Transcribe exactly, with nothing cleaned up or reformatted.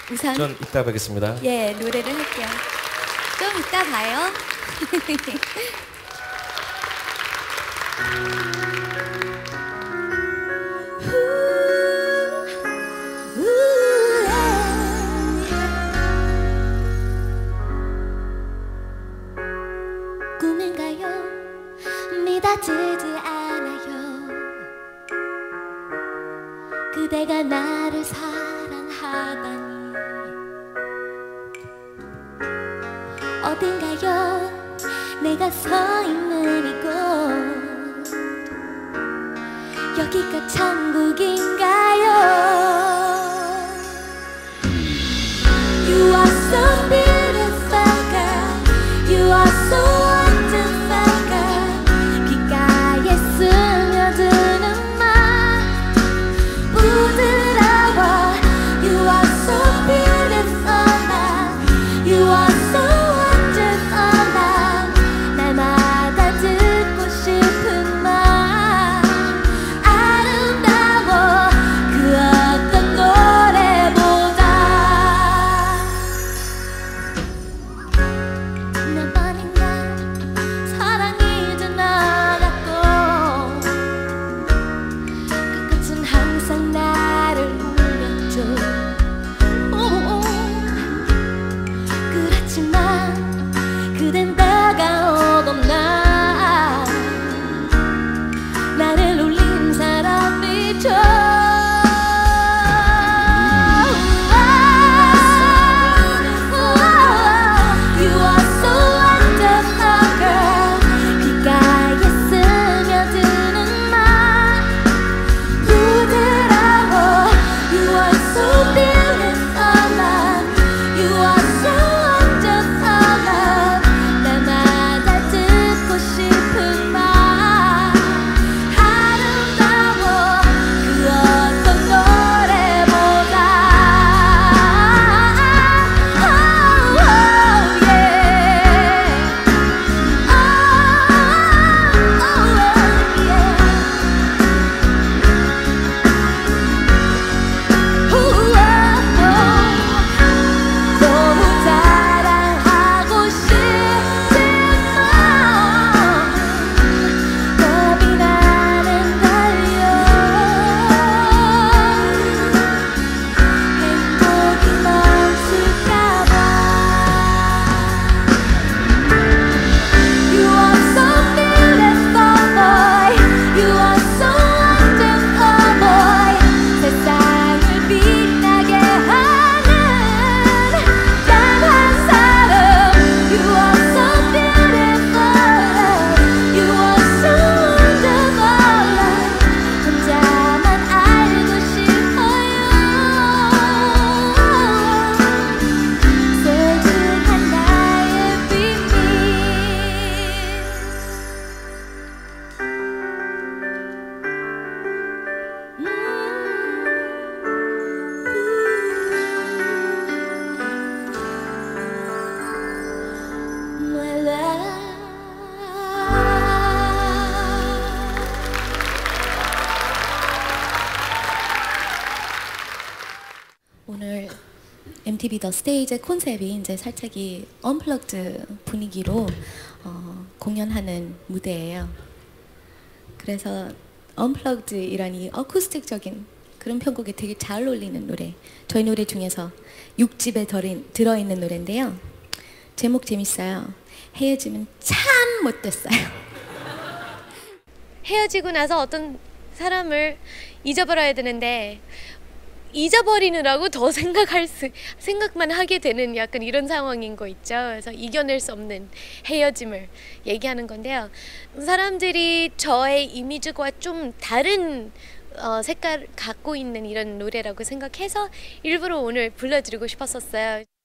우선 전 이따 뵙겠습니다. 예, 노래를 할게요. 좀 이따 봐요. 꿈인가요? 믿어지지 않아요. 그대가 나를 사랑하다니. 어딘가요? 내가 서 있는 이곳, 여기가 천국인가요? You are so beautiful girl. You are so wonderful girl. 귓가에 스며드는 말 부드러워. You are so beautiful love. You are so wonderful love. 날마다 듣고 싶은 말 아름다워. 그 어떤 노래보다. 몇 번인가 사랑이 지나갔고 그 끝은 항상 나를 울렸죠. 오오. 그렇지만 그댄 다가오던 날 나를 놀린 사람이죠. You are so wonderful girl. 귓가에 스며드는 말 부드러워. You are so beautiful love. You are so wonderful love. 날마다 듣고 싶은 말 아름다워. 그 어떤 노래보다. Oh, oh, yeah. Oh, oh, yeah. Oh, 너무 자랑하고 싶지만 겁이 나는 걸요. 행복이 멈출까봐. You are so beautiful boy. You are so wonderful boy. 세상을 빛나게 하는 단 한 사람. You are so beautiful. You are so wonderful. 혼자만 알고 싶어요. 소중한 나의 비밀. My love. 오늘 엠티비 더 스테이지 콘셉트이 이제 살짝이 언플러그드 분위기로 어, 공연하는 무대예요. 그래서 언플러그드이란 이 어쿠스틱적인 그런 편곡에 되게 잘 어울리는 노래, 저희 노래 중에서 육 집에 들어있는 노래인데요. 제목 재밌어요. 헤어지면 참 못됐어요. 헤어지고 나서 어떤 사람을 잊어버려야 되는데 잊어버리느라고 더 생각할 수, 생각만 하게 되는 약간 이런 상황인 거 있죠. 그래서 이겨낼 수 없는 헤어짐을 얘기하는 건데요. 사람들이 저의 이미지와 좀 다른 어, 색깔을 갖고 있는 이런 노래라고 생각해서 일부러 오늘 불러드리고 싶었었어요.